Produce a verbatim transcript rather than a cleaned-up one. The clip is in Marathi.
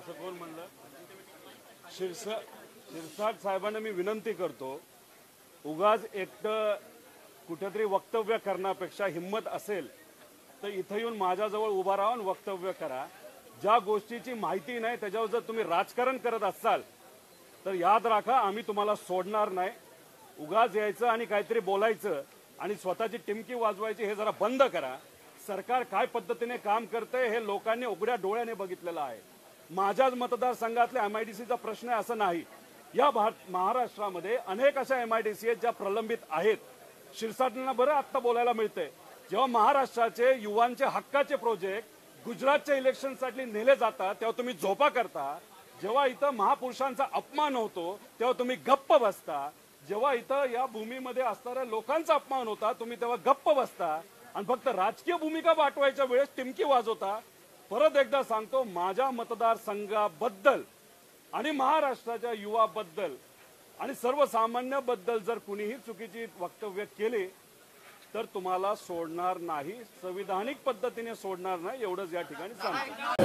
असं कोण म्हणलं? शिरसा शिरसाट साहेबांना मी विनंती करतो, उगाच एकटं कुठेतरी वक्तव्य करण्यापेक्षा हिम्मत असेल तर इथं येऊन माझ्याजवळ उभा राहून वक्तव्य करा. ज्या गोष्टीची माहिती नाही त्याच्यावर जर तुम्ही राजकारण करत असाल तर याद राखा, आम्ही तुम्हाला सोडणार नाही. उगाच यायचं आणि काहीतरी बोलायचं आणि स्वतःची टिमकी वाजवायची हे जरा बंद करा. सरकार काय पद्धतीने काम करते हे लोकांनी उघड्या डोळ्याने बघितलेलं आहे. माझ्याच मतदारसंघातल्या एमआयडीसीचा प्रश्न आहे असं नाही. या महाराष्ट्रामध्ये अनेक अशा एमआयडीसी आहेत ज्या प्रलंबित आहेत. शिरसाटांना बरं आत्ता बोलायला मिळतंय. जेव्हा महाराष्ट्राचे युवांचे हक्काचे प्रोजेक्ट गुजरातच्या इलेक्शनसाठी नेले जातात तेव्हा तुम्ही झोपा करता. जेव्हा इथं महापुरुषांचा अपमान होतो तेव्हा तुम्ही गप्प बसता. जेव्हा इथं या भूमीमध्ये असणाऱ्या लोकांचा अपमान होता तुम्ही तेव्हा गप्प बसता आणि फक्त राजकीय भूमिका वाटवायच्या वेळेस टिमकी वाजवता. परत एकदा सांगतो, माझ्या मतदारसंघाबद्दल आणि महाराष्ट्राच्या युवाबद्दल आणि सर्वसामान्याबद्दल जर कुणीही चुकीची वक्तव्य केली तर तुम्हाला सोडणार नाही, संविधानिक पद्धतीने सोडणार नाही, एवढंच या ठिकाणी सांगतो.